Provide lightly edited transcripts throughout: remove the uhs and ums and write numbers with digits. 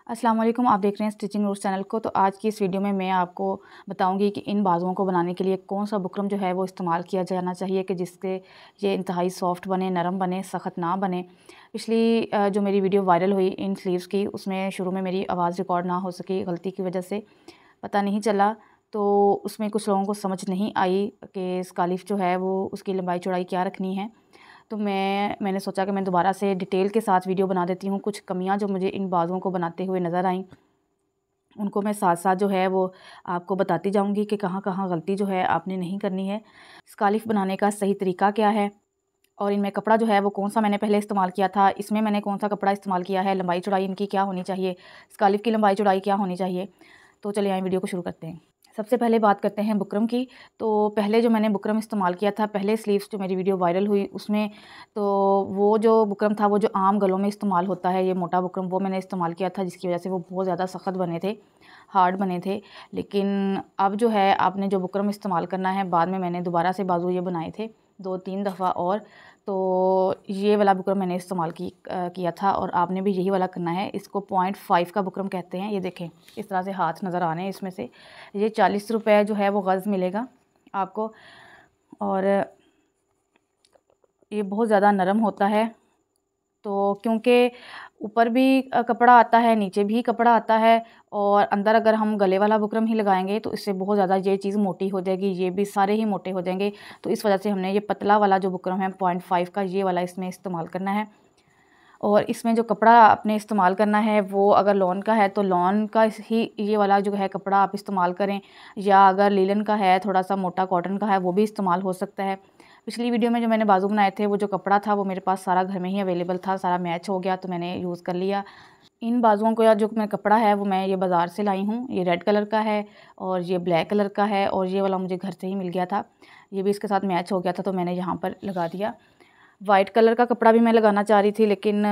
अस्सलाम वालेकुम। आप देख रहे हैं स्टिचिंग रूट्स चैनल को। तो आज की इस वीडियो में मैं आपको बताऊंगी कि इन बाजुओं को बनाने के लिए कौन सा बुकरम जो है वो इस्तेमाल किया जाना चाहिए कि जिससे ये इंतहाई सॉफ्ट बने, नरम बने, सख्त ना बने। पिछली जो मेरी वीडियो वायरल हुई इन स्लीव्स की, उसमें शुरू में मेरी आवाज़ रिकॉर्ड ना हो सकी गलती की वजह से, पता नहीं चला। तो उसमें कुछ लोगों को समझ नहीं आई कि स्कालिफ जो है वो उसकी लंबाई चौड़ाई क्या रखनी है। तो मैंने सोचा कि मैं दोबारा से डिटेल के साथ वीडियो बना देती हूँ। कुछ कमियाँ जो मुझे इन बाजुओं को बनाते हुए नज़र आईं, उनको मैं साथ साथ जो है वो आपको बताती जाऊँगी कि कहाँ कहाँ गलती जो है आपने नहीं करनी है। स्कालिफ बनाने का सही तरीका क्या है और इनमें कपड़ा जो है वो कौन सा मैंने पहले इस्तेमाल किया था, इसमें मैंने कौन सा कपड़ा इस्तेमाल किया है, लंबाई चौड़ाई इनकी क्या होनी चाहिए, स्कालिफ की लंबाई चौड़ाई क्या होनी चाहिए। तो चलिए आइए वीडियो को शुरू करते हैं। सबसे पहले बात करते हैं बुकरम की। तो पहले जो मैंने बुकरम इस्तेमाल किया था, पहले स्लीव्स जो मेरी वीडियो वायरल हुई उसमें, तो वो जो बुकरम था वो जो आम गलों में इस्तेमाल होता है, ये मोटा बुकरम, वो मैंने इस्तेमाल किया था, जिसकी वजह से वो बहुत ज़्यादा सख्त बने थे, हार्ड बने थे। लेकिन अब जो है आपने जो बुकरम इस्तेमाल करना है, बाद में मैंने दोबारा से बाजू ये बनाए थे 2-3 दफ़ा, और तो ये वाला बुकरम मैंने इस्तेमाल किया था और आपने भी यही वाला करना है। इसको 0.5 का बुकरम कहते हैं। ये देखें इस तरह से हाथ नज़र आ रहे हैं इसमें से। ये 40 रुपये जो है वो गज़ मिलेगा आपको, और ये बहुत ज़्यादा नरम होता है। तो क्योंकि ऊपर भी कपड़ा आता है, नीचे भी कपड़ा आता है, और अंदर अगर हम गले वाला बुकरम ही लगाएंगे तो इससे बहुत ज़्यादा ये चीज़ मोटी हो जाएगी, ये भी सारे ही मोटे हो जाएंगे। तो इस वजह से हमने ये पतला वाला जो बुकरम है 0.5 का, ये वाला इसमें इस्तेमाल करना है। और इसमें जो कपड़ा आपने इस्तेमाल करना है वो अगर लॉन का है तो लॉन का ही ये वाला जो है कपड़ा आप इस्तेमाल करें, या अगर लीलन का है, थोड़ा सा मोटा कॉटन का है, वो भी इस्तेमाल हो सकता है। पिछली वीडियो में जो मैंने बाजू बनाए थे, वो जो कपड़ा था वो मेरे पास सारा घर में ही अवेलेबल था, सारा मैच हो गया तो मैंने यूज़ कर लिया। इन बाजुओं को या जो मैं कपड़ा है वो मैं ये बाज़ार से लाई हूँ। ये रेड कलर का है और ये ब्लैक कलर का है, और ये वाला मुझे घर से ही मिल गया था, ये भी इसके साथ मैच हो गया था तो मैंने यहाँ पर लगा दिया। वाइट कलर का कपड़ा भी मैं लगाना चाह रही थी, लेकिन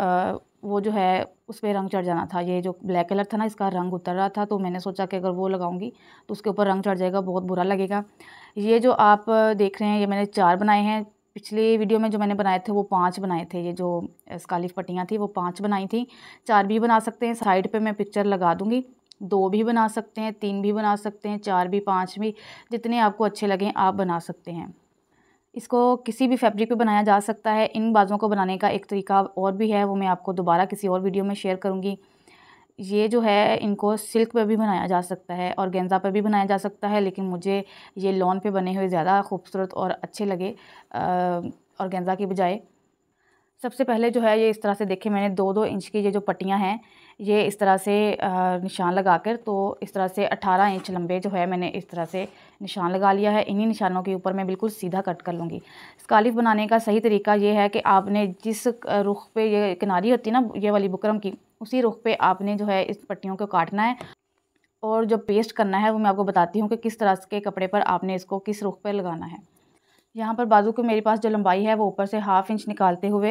वो जो है उस पर रंग चढ़ जाना था। ये जो ब्लैक कलर था ना, इसका रंग उतर रहा था, तो मैंने सोचा कि अगर वो लगाऊंगी तो उसके ऊपर रंग चढ़ जाएगा, बहुत बुरा लगेगा। ये जो आप देख रहे हैं, ये मैंने 4 बनाए हैं। पिछली वीडियो में जो मैंने बनाए थे वो 5 बनाए थे। ये जो स्कालिफ पट्टियाँ थी वो 5 बनाई थी। 4 भी बना सकते हैं, साइड पर मैं पिक्चर लगा दूँगी। 2 भी बना सकते हैं, 3 भी बना सकते हैं, 4 भी, 5 भी, जितने आपको अच्छे लगें आप बना सकते हैं। इसको किसी भी फैब्रिक पे बनाया जा सकता है। इन बाजुओं को बनाने का एक तरीका और भी है, वो मैं आपको दोबारा किसी और वीडियो में शेयर करूँगी। ये जो है इनको सिल्क पे भी बनाया जा सकता है, ऑर्गेन्जा पे भी बनाया जा सकता है, लेकिन मुझे ये लॉन पे बने हुए ज़्यादा खूबसूरत और अच्छे लगे ऑर्गेन्जा की बजाय। सबसे पहले जो है ये इस तरह से देखें, मैंने 2-2 इंच की ये जो पट्टियाँ हैं, ये इस तरह से निशान लगाकर, तो इस तरह से 18 इंच लंबे जो है मैंने इस तरह से निशान लगा लिया है। इन्हीं निशानों के ऊपर मैं बिल्कुल सीधा कट कर लूँगी। स्कालिफ बनाने का सही तरीका ये है कि आपने जिस रुख पे ये किनारी होती है ना ये वाली बुकरम की, उसी रुख पे आपने जो है इस पट्टियों को काटना है। और जो पेस्ट करना है वो मैं आपको बताती हूँ कि किस तरह के कपड़े पर आपने इसको किस रुख पर लगाना है। यहाँ पर बाजू की मेरे पास जो लंबाई है वो ऊपर से 1/2 इंच निकालते हुए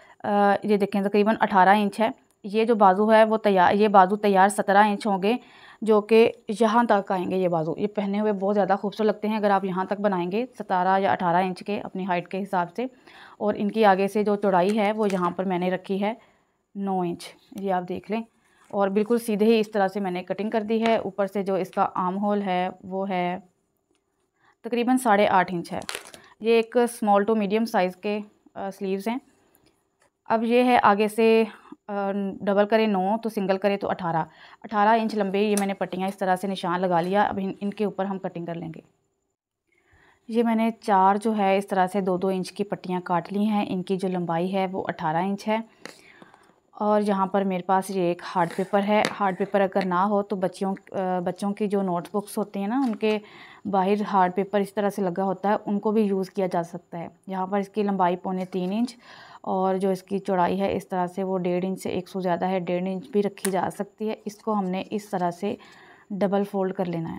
ये देखें तकरीबन 18 इंच है। ये जो बाजू है वो तैयार, ये बाजू तैयार 17 इंच होंगे, जो कि यहाँ तक आएंगे। ये बाजू ये पहने हुए बहुत ज़्यादा खूबसूरत लगते हैं अगर आप यहाँ तक बनाएंगे 17 या 18 इंच के अपनी हाइट के हिसाब से। और इनकी आगे से जो चौड़ाई है वो यहाँ पर मैंने रखी है 9 इंच, ये आप देख लें। और बिल्कुल सीधे ही इस तरह से मैंने कटिंग कर दी है। ऊपर से जो इसका आर्म होल है वो है तकरीबन 8.5 इंच है। ये एक स्मॉल टू मीडियम साइज़ के स्लीव्स हैं। अब ये है आगे से डबल करें 9 तो सिंगल करें तो 18 इंच लंबे ये मैंने पट्टियाँ इस तरह से निशान लगा लिया। अब इनके ऊपर हम कटिंग कर लेंगे। ये मैंने 4 जो है इस तरह से 2-2 इंच की पट्टियाँ काट ली हैं। इनकी जो लंबाई है वो 18 इंच है। और यहाँ पर मेरे पास ये एक हार्ड पेपर है। हार्ड पेपर अगर ना हो तो बच्चों की जो नोटबुक्स होती हैं ना, उनके बाहर हार्ड पेपर इस तरह से लगा होता है, उनको भी यूज़ किया जा सकता है। यहाँ पर इसकी लंबाई 3.25 इंच और जो इसकी चौड़ाई है इस तरह से वो 1.5 इंच से 1 से ज़्यादा है, 1.5 इंच भी रखी जा सकती है। इसको हमने इस तरह से डबल फ़ोल्ड कर लेना है।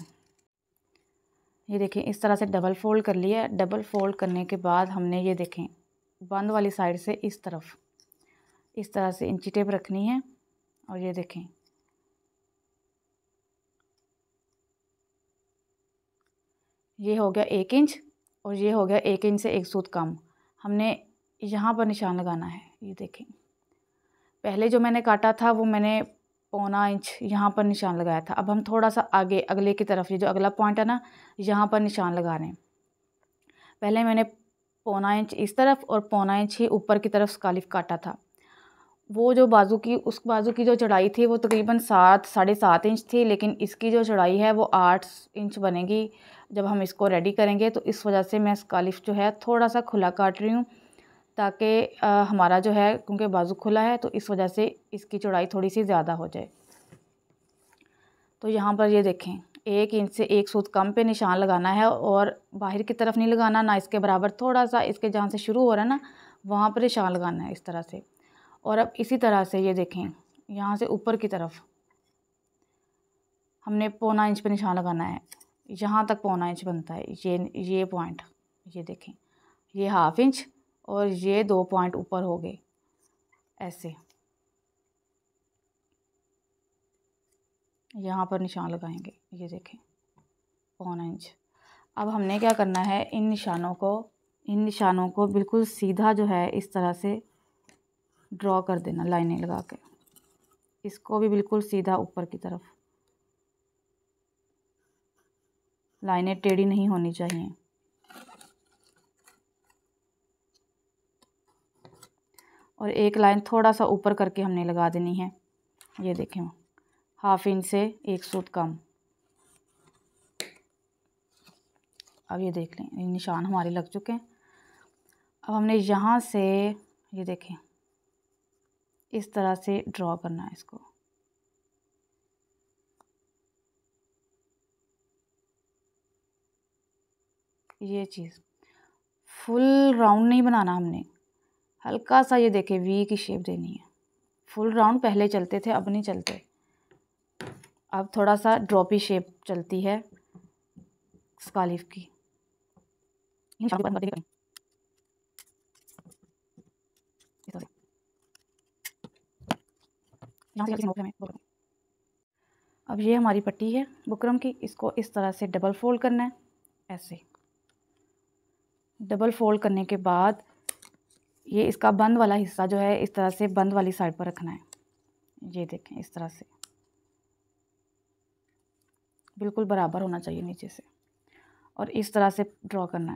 ये देखें इस तरह से डबल फ़ोल्ड कर लिया। डबल फ़ोल्ड करने के बाद हमने ये देखें बंद वाली साइड से इस तरफ इस तरह से इंची टेप रखनी है। और ये देखें ये हो गया 1 इंच और ये हो गया 1 इंच से 1 सूत कम। हमने यहाँ पर निशान लगाना है। ये देखें पहले जो मैंने काटा था वो मैंने 1.25 इंच यहाँ पर निशान लगाया था। अब हम थोड़ा सा आगे अगले की तरफ, ये जो अगला पॉइंट है ना, यहाँ पर निशान लगा रहे हैं। पहले मैंने 1.25 इंच इस तरफ और 1.25 इंच ही ऊपर की तरफ स्कालिफ काटा था। वो जो बाजू की, उस बाजू की जो चौड़ाई थी वो तकरीबन 7-7.5 इंच थी, लेकिन इसकी जो चौड़ाई है वो 8 इंच बनेगी जब हम इसको रेडी करेंगे। तो इस वजह से मैं स्कालिफ जो है थोड़ा सा खुला काट रही हूँ, ताकि हमारा जो है, क्योंकि बाजू खुला है तो इस वजह से इसकी चौड़ाई थोड़ी सी ज़्यादा हो जाए। तो यहाँ पर ये देखें, 1 इंच से 1 सूत कम पे निशान लगाना है और बाहर की तरफ नहीं लगाना, ना इसके बराबर, थोड़ा सा इसके जहाँ से शुरू हो रहा है ना वहाँ पर निशान लगाना है इस तरह से। और अब इसी तरह से ये देखें, यहाँ से ऊपर की तरफ हमने 1.25 इंच पे निशान लगाना है। यहाँ तक 1.25 इंच बनता है ये पॉइंट, ये देखें, ये 1/2 इंच और ये 2 पॉइंट ऊपर हो गए ऐसे। यहाँ पर निशान लगाएंगे, ये देखें 1.25 इंच। अब हमने क्या करना है, इन निशानों को बिल्कुल सीधा जो है इस तरह से ड्रॉ कर देना, लाइनें लगा के। इसको भी बिल्कुल सीधा ऊपर की तरफ, लाइनें टेढ़ी नहीं होनी चाहिए। और एक लाइन थोड़ा सा ऊपर करके हमने लगा देनी है, ये देखें 1/2 इंच से 1 सूत कम। अब ये देख लें, ये निशान हमारे लग चुके हैं। अब हमने यहाँ से ये देखें इस तरह से ड्रॉ करना है इसको। ये चीज़ फुल राउंड नहीं बनाना हमने, हल्का सा ये देखें वी की शेप देनी है। फुल राउंड पहले चलते थे, अब नहीं चलते, अब थोड़ा सा ड्रॉपी शेप चलती है स्कालिफ की। अब ये हमारी पट्टी है बुकरम की, इसको इस तरह से डबल फोल्ड करना है ऐसे। डबल फोल्ड करने के बाद ये इसका बंद वाला हिस्सा जो है इस तरह से बंद वाली साइड पर रखना है। ये देखें इस तरह से बिल्कुल बराबर होना चाहिए नीचे से, और इस तरह से ड्रॉ करना है।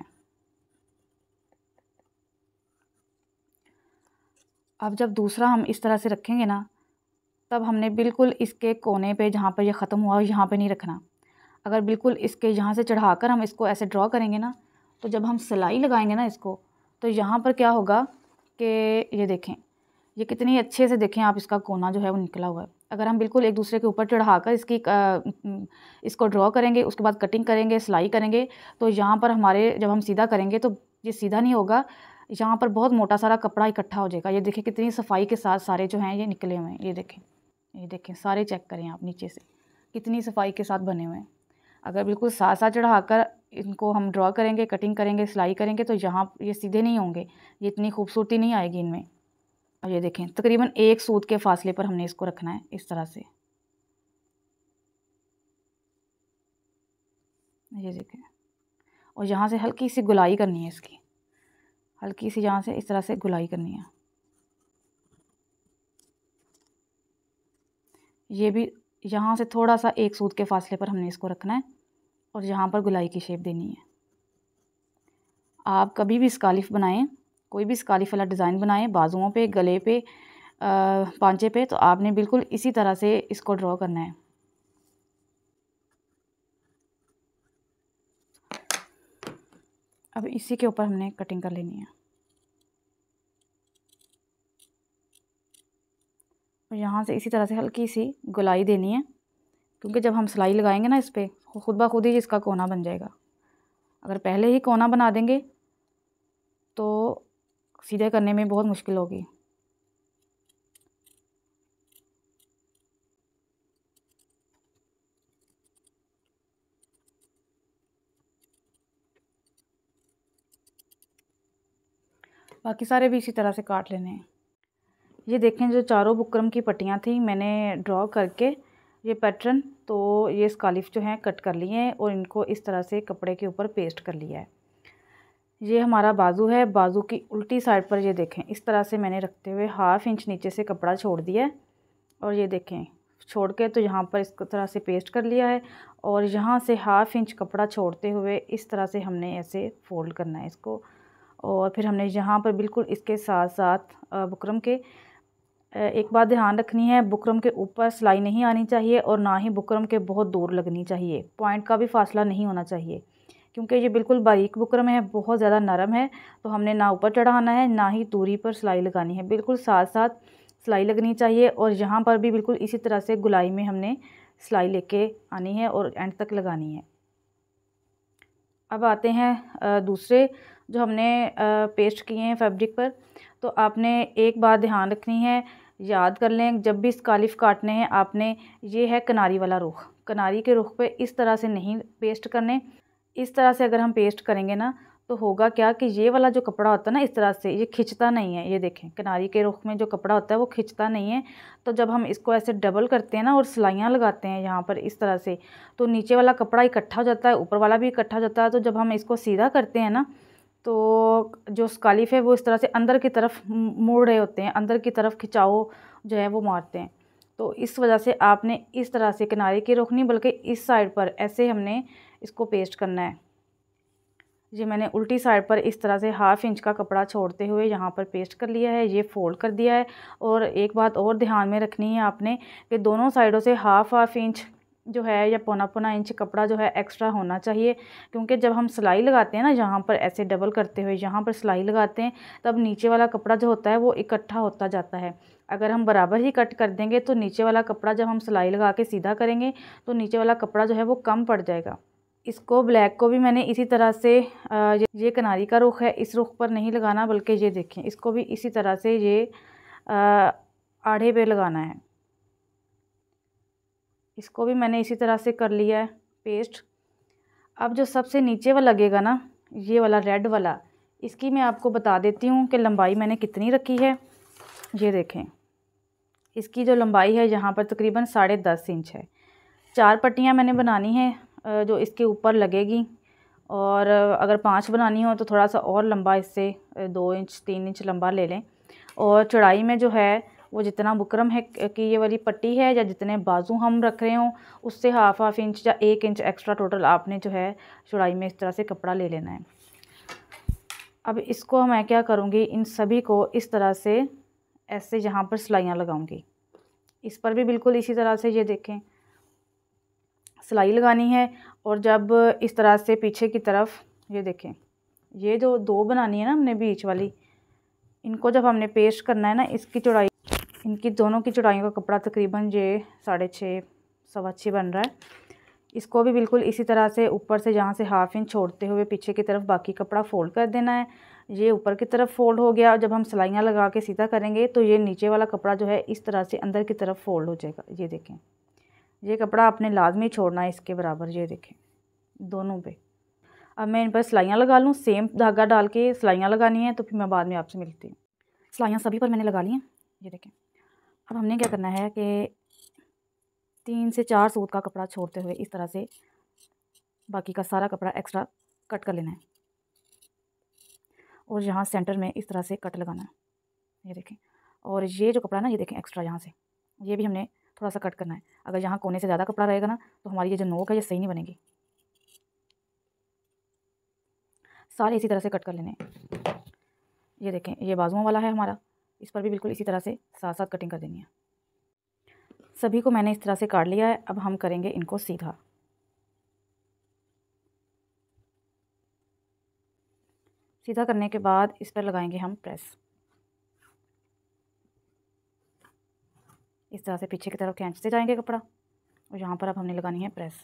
अब जब दूसरा हम इस तरह से रखेंगे ना, तब हमने बिल्कुल इसके कोने पे जहाँ पर ये ख़त्म हुआ यहाँ पे नहीं रखना। अगर बिल्कुल इसके यहाँ से चढ़ाकर हम इसको ऐसे ड्रॉ करेंगे ना, तो जब हम सिलाई लगाएंगे ना इसको, तो यहाँ पर क्या होगा कि ये देखें, ये कितनी अच्छे से देखें आप, इसका कोना जो है वो निकला हुआ है। अगर हम बिल्कुल एक दूसरे के ऊपर चढ़ाकर इसको ड्रॉ करेंगे, उसके बाद कटिंग करेंगे, सिलाई करेंगे, तो यहाँ पर हमारे जब हम सीधा करेंगे तो ये सीधा नहीं होगा, यहाँ पर बहुत मोटा सारा कपड़ा इकट्ठा हो जाएगा। ये देखें कितनी सफाई के साथ सारे जो हैं ये निकले हुए हैं। ये देखें सारे चेक करें आप नीचे से, कितनी सफाई के साथ बने हुए हैं। अगर बिल्कुल साथ साथ चढ़ाकर इनको हम ड्रॉ करेंगे, कटिंग करेंगे, सिलाई करेंगे, तो यहाँ ये सीधे नहीं होंगे, ये इतनी खूबसूरती नहीं आएगी इनमें। और ये देखें तकरीबन 1 सूत के फासले पर हमने इसको रखना है इस तरह से। ये देखें, और यहाँ से हल्की सी गुलाई करनी है इसकी, हल्की सी यहाँ से इस तरह से गुलाई करनी है। ये भी यहाँ से थोड़ा सा 1 सूत के फासले पर हमने इसको रखना है और यहाँ पर गुलाई की शेप देनी है। आप कभी भी स्कालिफ बनाएं, कोई भी स्कालिफ वाला डिज़ाइन बनाएं, बाजुओं पे, गले पे, पांचे पे, तो आपने बिल्कुल इसी तरह से इसको ड्रॉ करना है। अब इसी के ऊपर हमने कटिंग कर लेनी है। और यहाँ से इसी तरह से हल्की सी गुलाई देनी है, क्योंकि जब हम सिलाई लगाएंगे ना इस पर, खुद ब खुद ही इसका कोना बन जाएगा। अगर पहले ही कोना बना देंगे तो सीधे करने में बहुत मुश्किल होगी। बाकी सारे भी इसी तरह से काट लेने हैं। ये देखें जो चारों बुकरम की पट्टियाँ थी मैंने ड्रॉ करके ये पैटर्न, तो ये स्कालिफ जो हैं कट कर लिए हैं और इनको इस तरह से कपड़े के ऊपर पेस्ट कर लिया है। ये हमारा बाजू है, बाजू की उल्टी साइड पर ये देखें इस तरह से मैंने रखते हुए 1/2 इंच नीचे से कपड़ा छोड़ दिया है। और ये देखें छोड़ के तो यहाँ पर इस तरह से पेस्ट कर लिया है और यहाँ से 1/2 इंच कपड़ा छोड़ते हुए इस तरह से हमने ऐसे फ़ोल्ड करना है इसको। और फिर हमने यहाँ पर बिल्कुल इसके साथ साथ बुकरम के एक बात ध्यान रखनी है, बुकरम के ऊपर सिलाई नहीं आनी चाहिए और ना ही बुकरम के बहुत दूर लगनी चाहिए। पॉइंट का भी फासला नहीं होना चाहिए क्योंकि ये बिल्कुल बारीक बुकरम है, बहुत ज़्यादा नरम है। तो हमने ना ऊपर चढ़ाना है ना ही दूरी पर सिलाई लगानी है, बिल्कुल साथ साथ सिलाई लगनी चाहिए। और यहाँ पर भी बिल्कुल इसी तरह से गुलाई में हमने सिलाई लेके आनी है और एंड तक लगानी है। अब आते हैं दूसरे जो हमने पेस्ट किए हैं फैब्रिक पर। तो आपने एक बात ध्यान रखनी है, याद कर लें, जब भी स्कालिफ काटने हैं आपने, ये है किनारी वाला रुख, किनारी के रुख पे इस तरह से नहीं पेस्ट करने। इस तरह से अगर हम पेस्ट करेंगे ना तो होगा क्या कि ये वाला जो कपड़ा होता है ना, इस तरह से ये खिंचता नहीं है। ये देखें, किनारी के रुख में जो कपड़ा होता है वो खिंचता नहीं है। तो जब हम इसको ऐसे डबल करते हैं ना और सिलाइयाँ लगाते हैं यहाँ पर इस तरह से, तो नीचे वाला कपड़ा इकट्ठा हो जाता है, ऊपर वाला भी इकट्ठा हो जाता है। तो जब हम इसको सीधा करते हैं ना तो जो स्कालिफ है वो इस तरह से अंदर की तरफ मुड़ रहे होते हैं, अंदर की तरफ खिंचाव जो है वो मारते हैं। तो इस वजह से आपने इस तरह से किनारे की रुख नहीं बल्कि इस साइड पर ऐसे हमने इसको पेस्ट करना है। ये मैंने उल्टी साइड पर इस तरह से 1/2 इंच का कपड़ा छोड़ते हुए यहाँ पर पेस्ट कर लिया है, ये फ़ोल्ड कर दिया है। और एक बात और ध्यान में रखनी है आपने कि दोनों साइडों से 1/2 इंच जो है या पौना इंच कपड़ा जो है एक्स्ट्रा होना चाहिए, क्योंकि जब हम सिलाई लगाते हैं ना यहाँ पर ऐसे डबल करते हुए यहाँ पर सिलाई लगाते हैं तब नीचे वाला कपड़ा जो होता है वो इकट्ठा होता जाता है। अगर हम बराबर ही कट कर देंगे तो नीचे वाला कपड़ा जब हम सिलाई लगा के सीधा करेंगे तो नीचे वाला कपड़ा जो है वो कम पड़ जाएगा। इसको ब्लैक को भी मैंने इसी तरह से ये किनारी का रुख है, इस रुख पर नहीं लगाना बल्कि ये देखें, इसको भी इसी तरह से ये आड़े पे लगाना है। इसको भी मैंने इसी तरह से कर लिया है पेस्ट। अब जो सबसे नीचे वाला लगेगा ना, ये वाला रेड वाला, इसकी मैं आपको बता देती हूँ कि लंबाई मैंने कितनी रखी है। ये देखें, इसकी जो लंबाई है यहाँ पर तकरीबन 10.5 इंच है। 4 पट्टियाँ मैंने बनानी है जो इसके ऊपर लगेगी, और अगर 5 बनानी हो तो थोड़ा सा और लंबा, इससे 2 इंच 3 इंच लंबा ले लें। और चौड़ाई में जो है वो जितना बुकरम है कि ये वाली पट्टी है या जितने बाजू हम रख रहे हों उससे 1/2 इंच या 1 इंच एक्स्ट्रा टोटल आपने जो है चौड़ाई में इस तरह से कपड़ा ले लेना है। अब इसको मैं क्या करूँगी, इन सभी को इस तरह से ऐसे यहाँ पर सिलाइयाँ लगाऊँगी। इस पर भी बिल्कुल इसी तरह से ये देखें सिलाई लगानी है। और जब इस तरह से पीछे की तरफ ये देखें, ये जो 2 बनानी है ना हमने बीच वाली, इनको जब हमने पेस्ट करना है ना, इसकी चौड़ाई, इनकी दोनों की चौड़ाई का कपड़ा तकरीबन ये 6.5 सवा 6 बन रहा है। इसको भी बिल्कुल इसी तरह से ऊपर से जहाँ से 1/2 इंच छोड़ते हुए पीछे की तरफ बाकी कपड़ा फ़ोल्ड कर देना है। ये ऊपर की तरफ फ़ोल्ड हो गया और जब हम सिलाइयाँ लगा के सीधा करेंगे तो ये नीचे वाला कपड़ा जो है इस तरह से अंदर की तरफ फ़ोल्ड हो जाएगा। ये देखें, ये कपड़ा आपने लाजमी छोड़ना है इसके बराबर। ये देखें दोनों पे। अब मैं इन पर सिलाइयाँ लगा लूँ, सेम धागा डाल के सिलाइयाँ लगानी है, तो फिर मैं बाद में आपसे मिलती हूँ। सिलाइयाँ सभी पर मैंने लगा ली हैं। ये देखें, अब हमने क्या करना है कि 3 से 4 सूत का कपड़ा छोड़ते हुए इस तरह से बाकी का सारा कपड़ा एक्स्ट्रा कट कर लेना है और यहाँ सेंटर में इस तरह से कट लगाना है। ये देखें, और ये जो कपड़ा ना, ये देखें एक्स्ट्रा यहाँ से, ये भी हमने थोड़ा सा कट करना है। अगर यहाँ कोने से ज़्यादा कपड़ा रहेगा ना तो हमारी ये जो नोक है ये सही नहीं बनेगी। सारे इसी तरह से कट कर लेने हैं। ये देखें, ये बाजुओं वाला है हमारा, इस पर भी बिल्कुल इसी तरह से साथ साथ कटिंग कर देनी है। सभी को मैंने इस तरह से काट लिया है। अब हम करेंगे इनको सीधा। सीधा करने के बाद इस पर लगाएंगे हम प्रेस। इस तरह से पीछे की तरफ खींचते जाएंगे कपड़ा और यहाँ पर अब हमने लगानी है प्रेस।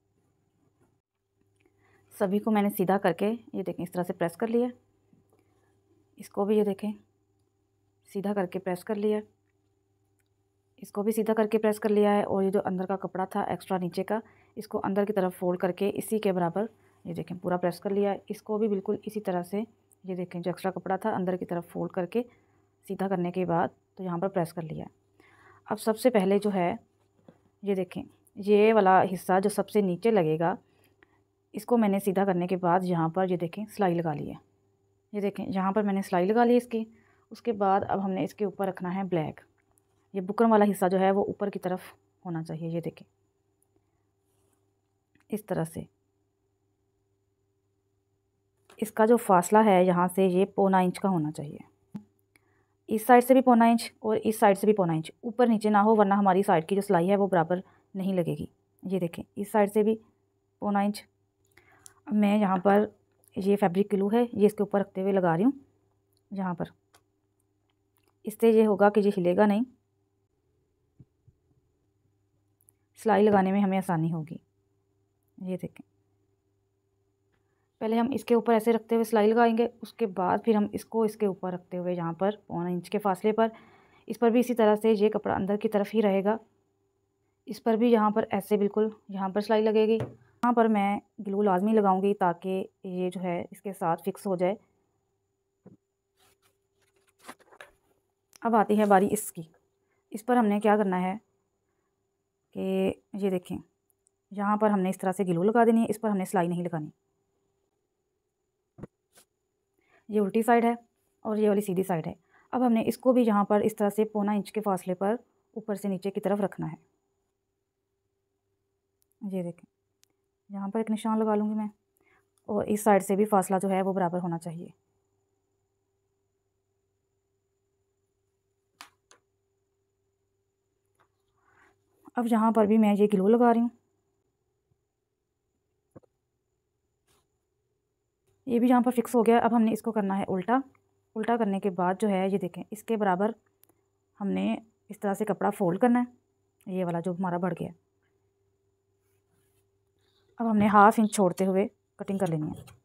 सभी को मैंने सीधा करके ये देखें इस तरह से प्रेस कर लिया। इसको भी ये देखें सीधा करके प्रेस कर लिया, इसको भी सीधा करके प्रेस कर लिया है। और ये जो अंदर का कपड़ा था एक्स्ट्रा नीचे का, इसको अंदर की तरफ फोल्ड करके इसी के बराबर ये देखें पूरा प्रेस कर लिया है। इसको भी बिल्कुल इसी तरह से ये देखें जो एक्स्ट्रा कपड़ा था अंदर की तरफ फोल्ड करके सीधा करने के बाद तो यहाँ पर प्रेस कर लिया। अब सबसे पहले जो है ये देखें ये वाला हिस्सा जो सबसे नीचे लगेगा, इसको मैंने सीधा करने के बाद यहाँ पर ये देखें सिलाई लगा ली है। ये देखें यहाँ पर मैंने सिलाई लगा ली इसकी। उसके बाद अब हमने इसके ऊपर रखना है ब्लैक। ये बुकरम वाला हिस्सा जो है वो ऊपर की तरफ होना चाहिए। ये देखें इस तरह से। इसका जो फासला है यहाँ से ये 1.25 इंच का होना चाहिए। इस साइड से भी 1.25 इंच और इस साइड से भी 1.25 इंच, ऊपर नीचे ना हो वरना हमारी साइड की जो सिलाई है वो बराबर नहीं लगेगी। ये देखें इस साइड से भी 1.25 इंच। अब मैं यहाँ पर ये फैब्रिक ग्लू है ये इसके ऊपर रखते हुए लगा रही हूँ यहाँ पर। इससे ये होगा कि ये हिलेगा नहीं, सिलाई लगाने में हमें आसानी होगी। ये देखें पहले हम इसके ऊपर ऐसे रखते हुए सिलाई लगाएंगे, उसके बाद फिर हम इसको इसके ऊपर रखते हुए यहाँ पर 1.25 इंच के फासले पर, इस पर भी इसी तरह से ये कपड़ा अंदर की तरफ ही रहेगा। इस पर भी यहाँ पर ऐसे बिल्कुल यहाँ पर सिलाई लगेगी। यहाँ पर मैं ग्लू लाजमी लगाऊंगी ताकि ये जो है इसके साथ फिक्स हो जाए। अब आती है बारी इसकी। इस पर हमने क्या करना है कि ये देखें यहाँ पर हमने इस तरह से ग्लू लगा देनी है, इस पर हमने सिलाई नहीं लगानी। ये उल्टी साइड है और ये वाली सीधी साइड है। अब हमने इसको भी यहाँ पर इस तरह से 1.25 इंच के फासले पर ऊपर से नीचे की तरफ रखना है। ये देखें यहाँ पर एक निशान लगा लूँगी मैं, और इस साइड से भी फासला जो है वो बराबर होना चाहिए। अब यहाँ पर भी मैं ये ग्लू लगा रही हूँ। ये भी यहाँ पर फिक्स हो गया। अब हमने इसको करना है उल्टा। उल्टा करने के बाद जो है ये देखें इसके बराबर हमने इस तरह से कपड़ा फोल्ड करना है, ये वाला जो हमारा बढ़ गया। अब हमने 1/2 इंच छोड़ते हुए कटिंग कर लेनी है।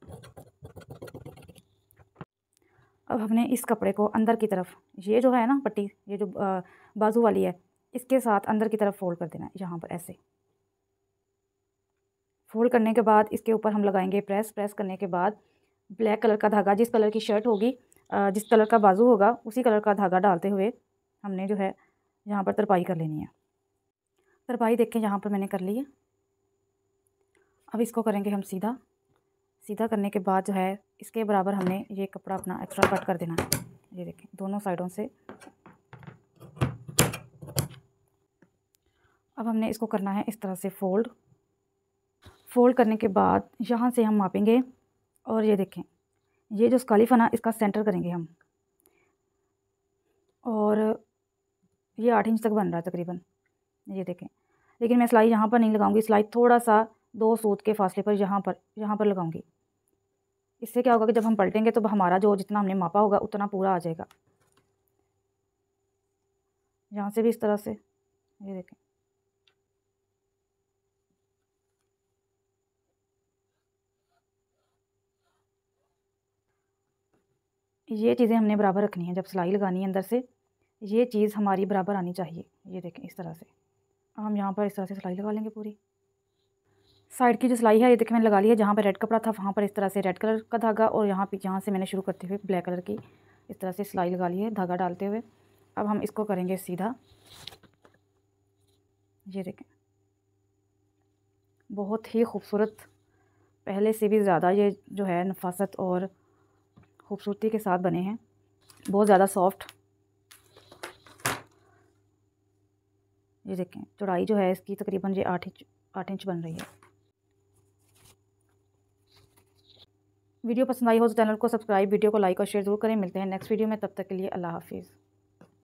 अब हमने इस कपड़े को अंदर की तरफ, ये जो है ना पट्टी, ये जो बाजू वाली है, इसके साथ अंदर की तरफ फोल्ड कर देना है। यहाँ पर ऐसे फोल्ड करने के बाद इसके ऊपर हम लगाएंगे प्रेस। प्रेस करने के बाद ब्लैक कलर का धागा, जिस कलर की शर्ट होगी, जिस कलर का बाजू होगा उसी कलर का धागा डालते हुए हमने जो है यहाँ पर तरपाई कर लेनी है। तरपाई देखें यहाँ पर मैंने कर ली है। अब इसको करेंगे हम सीधा। सीधा करने के बाद जो है इसके बराबर हमने ये कपड़ा अपना एक्स्ट्रा कट कर देना है। ये देखें दोनों साइडों से। अब हमने इसको करना है इस तरह से फोल्ड। फोल्ड करने के बाद यहाँ से हम मापेंगे और ये देखें ये जो स्कालिफ है ना इसका सेंटर करेंगे हम, और ये 8 इंच तक बन रहा है तकरीबन। ये देखें, लेकिन मैं सिलाई यहाँ पर नहीं लगाऊंगी, सिलाई थोड़ा सा 2 सूत के फासले पर यहाँ पर लगाऊंगी। इससे क्या होगा कि जब हम पलटेंगे तो हमारा जो जितना हमने मापा होगा उतना पूरा आ जाएगा। यहाँ से भी इस तरह से। ये देखें ये चीज़ें हमने बराबर रखनी है। जब सिलाई लगानी है अंदर से ये चीज़ हमारी बराबर आनी चाहिए। ये देखें इस तरह से। अब हम यहाँ पर इस तरह से सिलाई लगा लेंगे पूरी। साइड की जो सिलाई है ये देखें मैंने लगा ली है। जहाँ पर रेड कपड़ा था वहाँ पर इस तरह से रेड कलर का धागा, और यहाँ से मैंने शुरू करते हुए ब्लैक कलर की इस तरह से सिलाई लगा ली है धागा डालते हुए। अब हम इसको करेंगे सीधा। ये देखें बहुत ही खूबसूरत, पहले से भी ज़्यादा ये जो है नफासत और खूबसूरती के साथ बने हैं, बहुत ज़्यादा सॉफ्ट। ये देखें चौड़ाई जो है इसकी तकरीबन ये 8 इंच बन रही है। वीडियो पसंद आई हो तो चैनल को सब्सक्राइब, वीडियो को लाइक और शेयर ज़रूर करें। मिलते हैं नेक्स्ट वीडियो में, तब तक के लिए अल्लाह हाफिज़।